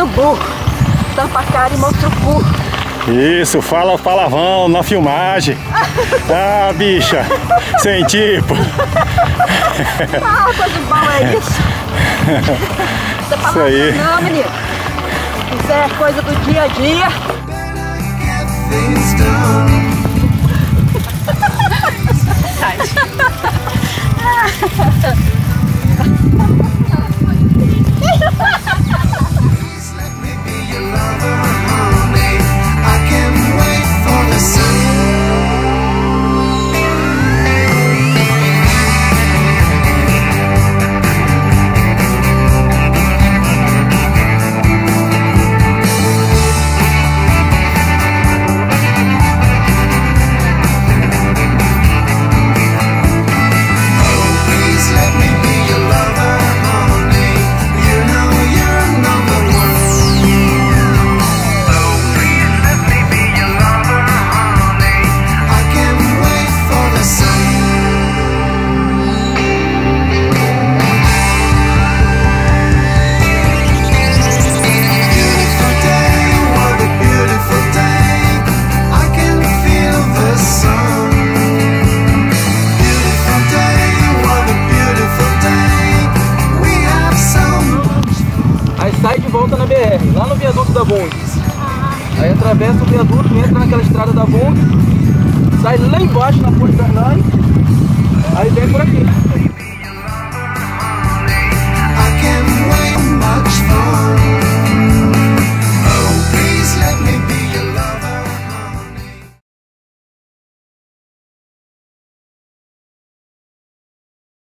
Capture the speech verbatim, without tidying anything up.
bambu. Tampa a cara e mostra o cu. Isso, fala palavrão na filmagem. Ah, bicha, sem tipo. Ah, coisa de bom é isso. Isso aí. Não, menino. Isso é coisa do dia a dia. Sai de volta na B R, lá no viaduto da Bung. Aí atravessa o viaduto, entra naquela estrada da Bung, sai lá embaixo na Ponte Bernani, aí vem por aqui.